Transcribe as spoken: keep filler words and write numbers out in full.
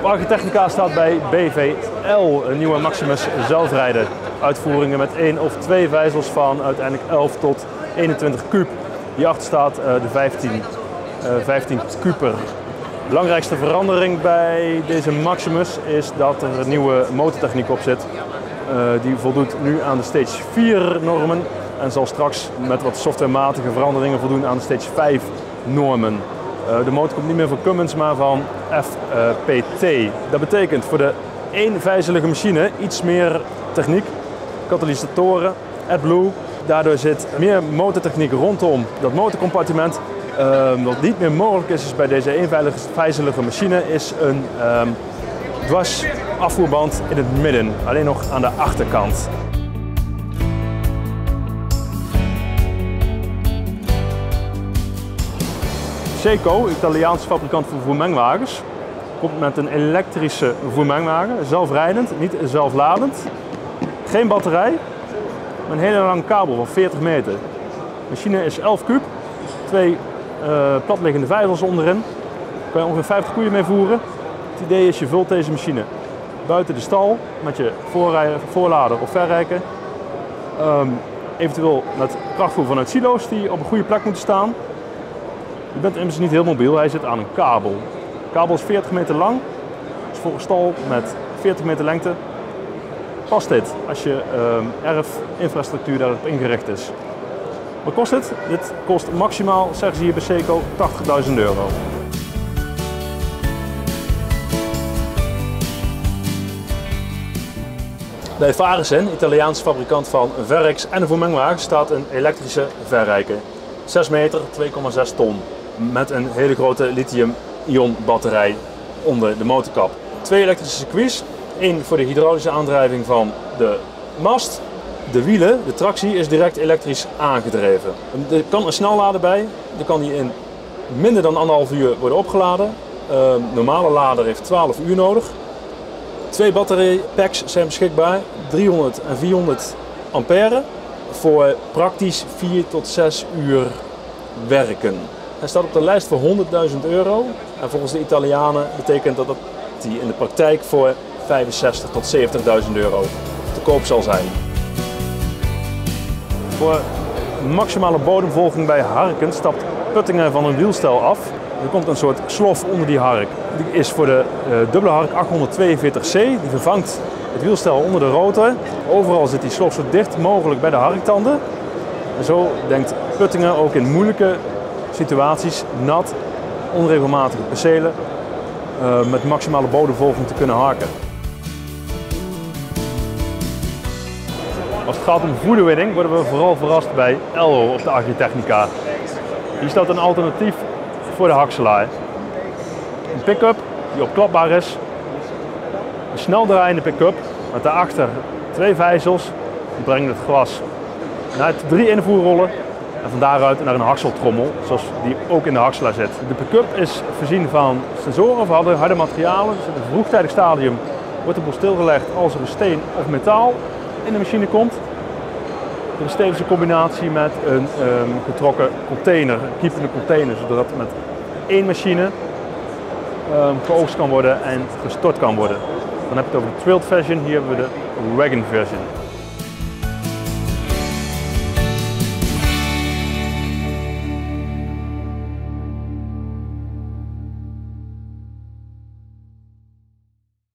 Op Agritechnica staat bij B V L een nieuwe Maximus zelfrijden. Uitvoeringen met één of twee vijzels van uiteindelijk elf tot eenentwintig kuub. Hierachter staat uh, de vijftien, uh, vijftien kuber. De belangrijkste verandering bij deze Maximus is dat er een nieuwe motortechniek op zit. Uh, die voldoet nu aan de stage vier normen en zal straks met wat softwarematige veranderingen voldoen aan de stage vijf normen. Uh, de motor komt niet meer van Cummins, maar van F P T. Dat betekent voor de eenvijzelige machine iets meer techniek, katalysatoren, AdBlue. Daardoor zit meer motortechniek rondom dat motorcompartiment. Uh, wat niet meer mogelijk is, is bij deze eenvijzelige machine is een um, dwars afvoerband in het midden, alleen nog aan de achterkant. Seco, Italiaanse fabrikant van voermengwagens, komt met een elektrische voermengwagen, zelfrijdend, niet zelfladend. Geen batterij, maar een hele lange kabel van veertig meter. De machine is elf kuub, twee uh, platliggende vijzels onderin. Daar kan je ongeveer vijftig koeien mee voeren. Het idee is, je vult deze machine buiten de stal met je voorlader of verrijker. Um, eventueel met krachtvoer vanuit silo's die op een goede plek moeten staan. Je bent immers niet heel mobiel, hij zit aan een kabel. De kabel is veertig meter lang, dus voor een stal met veertig meter lengte past dit als je uh, erfinfrastructuur daarop ingericht is. Wat kost dit? Dit kost maximaal, zeggen ze hier bij Seco, tachtigduizend euro. Bij Farisen, Italiaanse fabrikant van verrijks en voermengwagens, staat een elektrische verrijker. zes meter, twee komma zes ton. Met een hele grote lithium-ion batterij onder de motorkap. Twee elektrische circuits, één voor de hydraulische aandrijving van de mast. De wielen, de tractie, is direct elektrisch aangedreven. Er kan een snellader bij, die kan die in minder dan anderhalf uur worden opgeladen. Uh, normale lader heeft twaalf uur nodig. Twee batterijpacks zijn beschikbaar, driehonderd en vierhonderd ampère, voor praktisch vier tot zes uur werken. Hij staat op de lijst voor honderdduizend euro en volgens de Italianen betekent dat dat die in de praktijk voor vijfenzestig tot zeventigduizend euro te koop zal zijn. Voor maximale bodemvolging bij harken stapt Puttingen van een wielstel af. Er komt een soort slof onder die hark. Die is voor de uh, dubbele hark achthonderdtweeënveertig C. Die vervangt het wielstel onder de rotor. Overal zit die slof zo dicht mogelijk bij de harktanden. En zo denkt Puttingen ook in moeilijke situaties, nat, onregelmatige percelen, uh, met maximale bodemvolging te kunnen harken. Als het gaat om voederwinning worden we vooral verrast bij Elro op de Agritechnica. Hier staat een alternatief voor de hakselaar. Een pick-up die opklapbaar is, een snel draaiende pick-up met daarachter twee vijzels die brengen het glas naar drie invoerrollen en van daaruit naar een hakseltrommel zoals die ook in de hakselaar zit. De pick-up is voorzien van sensoren voor harde, harde materialen, dus in een vroegtijdig stadium wordt de boel stilgelegd als er een steen of metaal in de machine komt. Er is tevens een combinatie met een um, getrokken container, een kiepende container, zodat met één machine um, geoogst kan worden en gestort kan worden. Dan heb je het over de trailed version, hier hebben we de wagon version.